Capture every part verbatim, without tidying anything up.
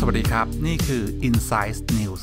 วัสดีครับนี่คือ Insights News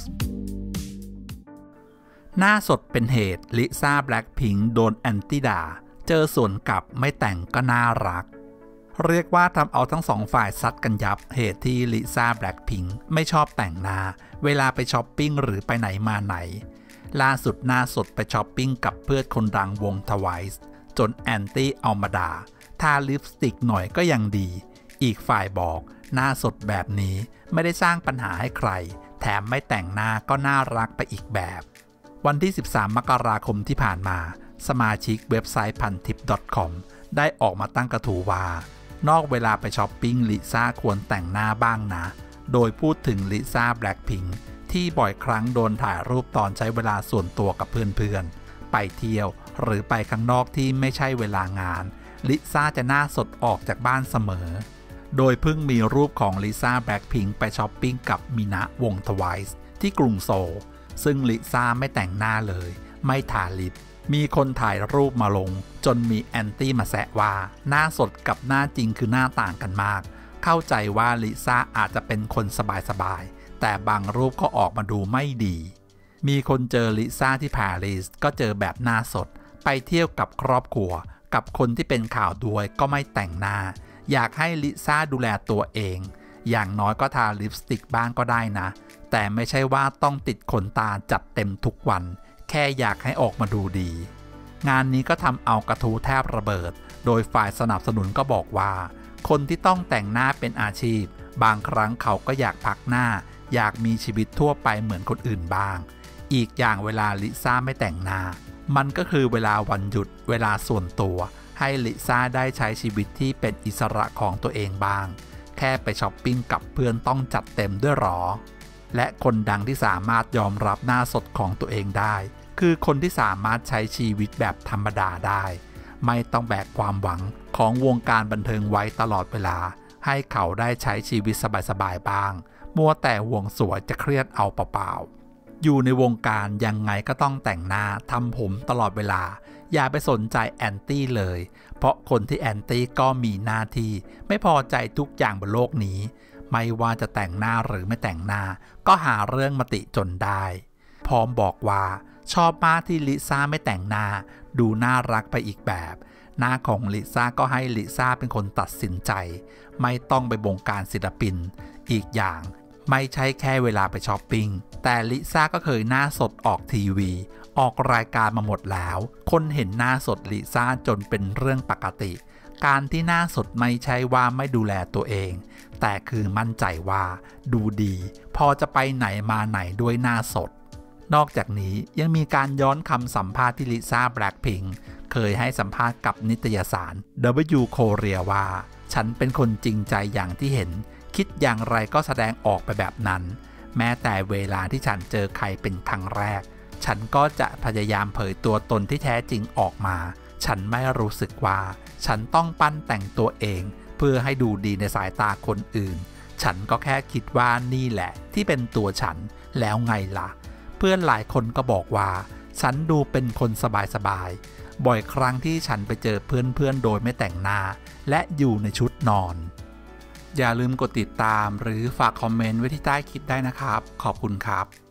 หน้าสดเป็นเหตุลิซ่าแบล็คพิงค์โดนแอนตี้ด่าเจอสวนกลับไม่แต่งก็น่ารักเรียกว่าทำเอาทั้งสองฝ่ายซัดกันยับเหตุที่ลิซ่าแบล็คพิงค์ไม่ชอบแต่งหน้าเวลาไปช้อปปิ้งหรือไปไหนมาไหนล่าสุดหน้าสดไปช้อปปิ้งกับเพื่อนคนดังวง ทวายส์ จนแอนตี้เอามาด่าทาลิปสติกหน่อยก็ยังดีอีกฝ่ายบอกหน้าสดแบบนี้ไม่ได้สร้างปัญหาให้ใครแถมไม่แต่งหน้าก็น่ารักไปอีกแบบวันที่สิบสามมกราคมที่ผ่านมาสมาชิกเว็บไซต์พันทิป .com ได้ออกมาตั้งกระทู้ว่านอกเวลาไปช้อปปิ้งลิซ่าควรแต่งหน้าบ้างนะโดยพูดถึงลิซ่าแบล็คพิงค์ที่บ่อยครั้งโดนถ่ายรูปตอนใช้เวลาส่วนตัวกับเพื่อนๆไปเที่ยวหรือไปข้างนอกที่ไม่ใช่เวลางานลิซ่าจะหน้าสดออกจากบ้านเสมอโดยเพิ่งมีรูปของลิซ่าแบล็คพิงค์ไปช้อปปิ้งกับมินะวง ทวายส์ ที่กรุงโซลซึ่งลิซ่าไม่แต่งหน้าเลยไม่ทาลิปมีคนถ่ายรูปมาลงจนมีแอนตี้มาแซะว่าหน้าสดกับหน้าจริงคือหน้าต่างกันมากเข้าใจว่าลิซ่าอาจจะเป็นคนสบายๆแต่บางรูปก็ออกมาดูไม่ดีมีคนเจอลิซ่าที่ปารีสก็เจอแบบหน้าสดไปเที่ยวกับครอบครัวกับคนที่เป็นข่าวด้วยก็ไม่แต่งหน้าอยากให้ลิซ่าดูแลตัวเองอย่างน้อยก็ทาลิปสติกบ้างก็ได้นะแต่ไม่ใช่ว่าต้องติดขนตาจัดเต็มทุกวันแค่อยากให้ออกมาดูดีงานนี้ก็ทำเอากระทู้แทบระเบิดโดยฝ่ายสนับสนุนก็บอกว่าคนที่ต้องแต่งหน้าเป็นอาชีพบางครั้งเขาก็อยากพักหน้าอยากมีชีวิตทั่วไปเหมือนคนอื่นบ้างอีกอย่างเวลาลิซ่าไม่แต่งหน้ามันก็คือเวลาวันหยุดเวลาส่วนตัวให้ลิซ่าได้ใช้ชีวิตที่เป็นอิสระของตัวเองบ้างแค่ไปช้อปปิ้งกับเพื่อนต้องจัดเต็มด้วยหรอและคนดังที่สามารถยอมรับหน้าสดของตัวเองได้คือคนที่สามารถใช้ชีวิตแบบธรรมดาได้ไม่ต้องแบกความหวังของวงการบันเทิงไว้ตลอดเวลาให้เขาได้ใช้ชีวิตสบายๆบ้างมัวแต่ห่วงสวยจะเครียดเอาเปล่าๆอยู่ในวงการยังไงก็ต้องแต่งหน้าทำผมตลอดเวลาอย่าไปสนใจแอนตี้เลยเพราะคนที่แอนตี้ก็มีหน้าที่ไม่พอใจทุกอย่างบนโลกนี้ไม่ว่าจะแต่งหน้าหรือไม่แต่งหน้าก็หาเรื่องมาติจนได้พร้อมบอกว่าชอบมากที่ลิซ่าไม่แต่งหน้าดูน่ารักไปอีกแบบหน้าของลิซ่าก็ให้ลิซ่าเป็นคนตัดสินใจไม่ต้องไปบงการศิลปินอีกอย่างไม่ใช่แค่เวลาไปช้อปปิ้งแต่ลิซ่าก็เคยหน้าสดออกทีวีออกรายการมาหมดแล้วคนเห็นหน้าสดลิซ่าจนเป็นเรื่องปกติการที่หน้าสดไม่ใช่ว่าไม่ดูแลตัวเองแต่คือมั่นใจว่าดูดีพอจะไปไหนมาไหนด้วยหน้าสดนอกจากนี้ยังมีการย้อนคำสัมภาษณ์ที่ลิซ่าแบล็คพิงค์เคยให้สัมภาษณ์กับนิตยสาร ดับเบิลยู Korea ว่าฉันเป็นคนจริงใจอย่างที่เห็นคิดอย่างไรก็แสดงออกไปแบบนั้นแม้แต่เวลาที่ฉันเจอใครเป็นครั้งแรกฉันก็จะพยายามเผยตัวตนที่แท้จริงออกมาฉันไม่รู้สึกว่าฉันต้องปั้นแต่งตัวเองเพื่อให้ดูดีในสายตาคนอื่นฉันก็แค่คิดว่านี่แหละที่เป็นตัวฉันแล้วไงล่ะเพื่อนหลายคนก็บอกว่าฉันดูเป็นคนสบายๆบ่อยครั้งที่ฉันไปเจอเพื่อนๆโดยไม่แต่งหน้าและอยู่ในชุดนอนอย่าลืมกดติดตามหรือฝากคอมเมนต์ไว้ที่ใต้คลิปได้นะครับขอบคุณครับ